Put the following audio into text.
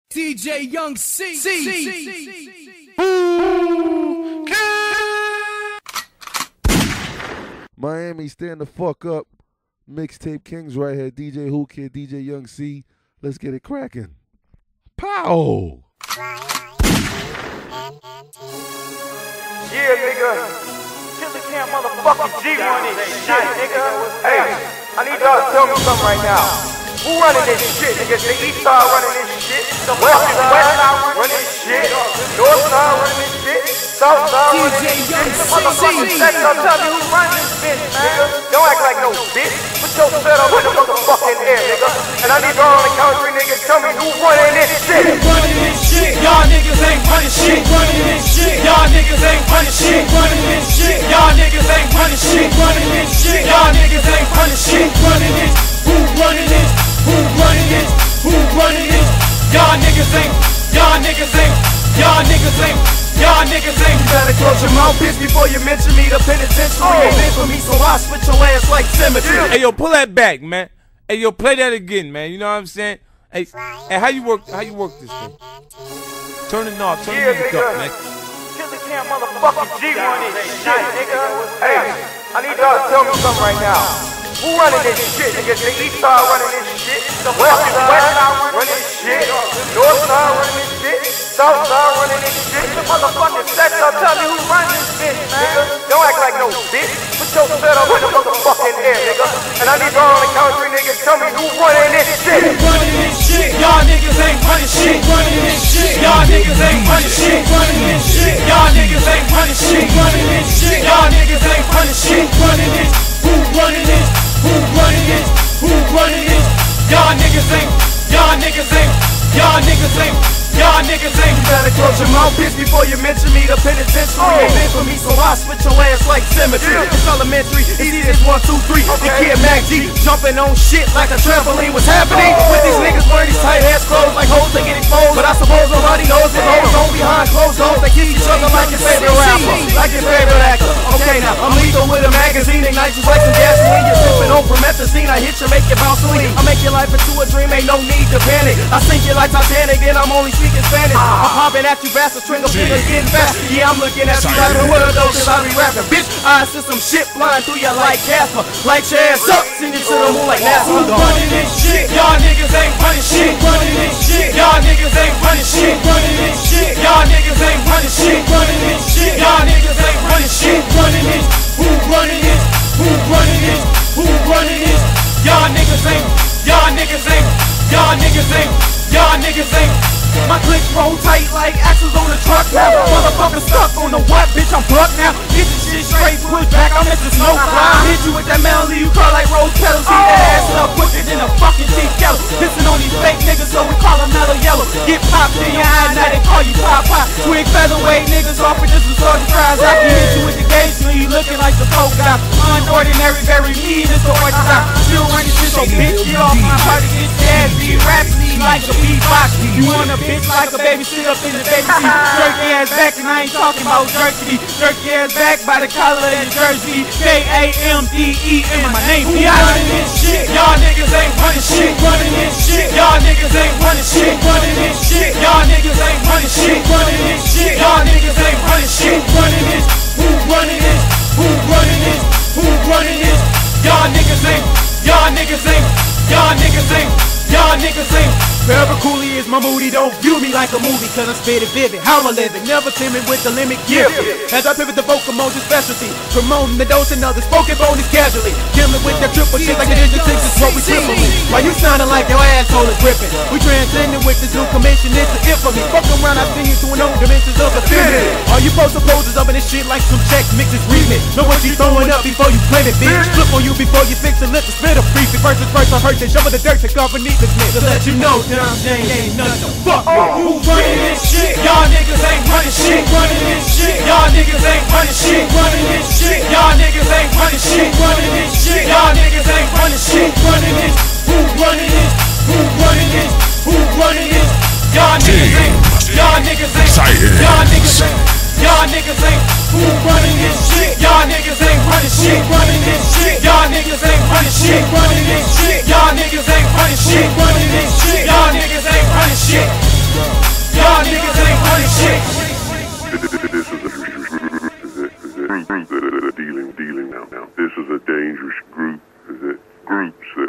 DJ Young Cee. Miami, stand the fuck up. Mixtape Kings right here. DJ Who Kid, DJ Young Cee. Let's get it cracking. Pow! Yeah, nigga. KillaKam motherfucking G running this shit, nigga. Hey, I need y'all to tell me something right now. Who running this shit, nigga? The East Side running this shit. The West Side running this shit. North Side running this shit. South Side running this shit. The motherfucking sector, tell me who's running this bitch, nigga. Don't act like no bitch. Put your set up in the motherfucking air, nigga. And I need y'all on the count three niggas. Tell me who's running this shit. Running this shit. Y'all niggas ain't running shit. Running this shit. Y'all niggas ain't running shit. Running this shit. Y'all niggas ain't running shit. Running this shit. Y'all niggas ain't running shit. Running this. Who running this? Who running this? Who running this? Y'all niggas ain't. Y'all niggas ain't. Y'all niggas ain't. Y'all niggas ain't. You gotta close your mouth, bitch, before you mention me. The penitentiary ain't in for me, so I split your ass like cemetery. Hey yo, pull that back, man. Hey yo, play that again, man. You know what I'm saying? Hey, how you work this thing? Turn the knob, turn the music up, man. KillaKam motherfucking G running this shit, nigga. Hey, I need y'all to tell me something right now. Who running this shit, nigga? The East Side running this shit. The West Side running this shit. North Side running this shit. South Side running this shit. The motherfucking sector, tell me who's running this bitch, nigga. Don't act like no bitch. Put your set up in the motherfucking air, nigga. And I need y'all on the count three niggas. Tell me who's running this shit. Running this shit. Y'all niggas ain't running shit. Running this shit. Y'all niggas ain't running shit. Running this shit. Y'all niggas ain't running shit. Running this shit. Y'all niggas ain't running shit. Running this. Who running this? Who running this? Who running this? Y'all niggas ain't. Y'all niggas ain't. Y'all niggas ain't. Y'all niggas ain't. You better close your mouth, bitch, before you mention me. The penitentiary ain't in for me, so I split your ass like cemetery. It's elementary, it's either 1, 2, 3. The Kid MAC G jumping on shit like a trampoline. What's happening with these niggas wearing these tight ass clothes like hoes they get exposed? But I suppose nobody knows what hoes on behind closed doors. They kiss each other like your favorite rapper, like your favorite actor. Okay, now I'm lethal with a magazine, ignite just like some gasoline. You're sipping on promethazine, I hit you, make you bounce lean. I make your life into a dream, ain't no need to panic. I sink you like Titanic, then I'm only speaking Spanish. I'm popping at you bastards, trigger fingers getting fast. Yeah, I'm looking at you like a world though, cause I be rapping. Bitch, I see some shit flying through you like Casper. Light your ass up, send you to the moon like NASA. Who running this shit? Y'all niggas ain't running shit. Running this shit. Y'all niggas ain't running shit. Running this shit. Y'all niggas ain't running shit. Running this shit. Y'all niggas ain't running shit. Running this. Who running this? Who running this? Who running this? Y'all niggas ain't. Y'all niggas ain't. Y'all niggas ain't. Y'all niggas ain't. My click roll tight like axles on a truck now. Motherfucker stuck on the what, bitch, I'm plucked now. Get this shit straight, push back, I'm Mr. Snowfly. Hit you with that melody, you cry like rose petals. See that ass up quicker than a fucking tea kettle. Pissing on these fake niggas, so we call them mellow yellow. Get popped in your eye, now they call you pop pop. Twig featherweight niggas offer just a sort of fries. I can hit you with the gauge, so you looking like the coke guy. Unordinary, very mean, it's the orthodox. Still running shit, so bitch, get off my party, get your ass beat, rap lead like a beatbox. You wanna bitch like a baby, sit up in the baby seat. Jerky ass back, and I ain't talking about jerky. Jerky ass back by the collar of your jersey. KAMDEM, my name Who running this shit? Y'all niggas ain't running shit. Running this shit. Y'all niggas ain't running shit. Running this shit. Y'all niggas ain't running shit. Running this shit. Y'all niggas ain't running shit. Running this. Who running this? Who running this? Who running this? Y'all niggas ain't. Y'all niggas ain't. Y'all niggas ain't. Y'all niggas ain't. Forever coolly is my moody, don't view me like a movie, cause I spit it vivid, how I live it, never timid with the limit gift. As I pivot the vocal modes and specialty, promoting the dose and others, spoken bonus casually. Killing with that triple shit like the Digital 6 is what we triple me. While you sounding like your asshole is gripping, we transcending with this new commission, it's the infamy. Fuck around, I send you to an old dimensions of affinity. All you poster poses up in this shit like some check mixes remix. Know what you throwing up before you claim it, bitch. Flip on you before you fix it, let the spit a brief. Versus first, I heard they shovel the dirt to cover needlessness. To let you know, ain't nothing to fuck with. Who running this shit? Y'all niggas ain't running shit. Running this shit. Y'all niggas ain't running shit. Running this shit. Y'all niggas ain't running shit. Running this shit. Y'all niggas ain't running shit. Running this. Who running this? Who running this? Who running this? Y'all niggas ain't. Y'all niggas ain't. Y'all niggas ain't. Y'all niggas ain't. Who running this shit? Y'all niggas ain't running shit. Running this shit. Y'all niggas ain't running shit. Running this shit. Y'all niggas ain't running shit. Running this shit. Y'all niggas ain't running shit. groups that are dealing now. This is a dangerous group. Is it groups that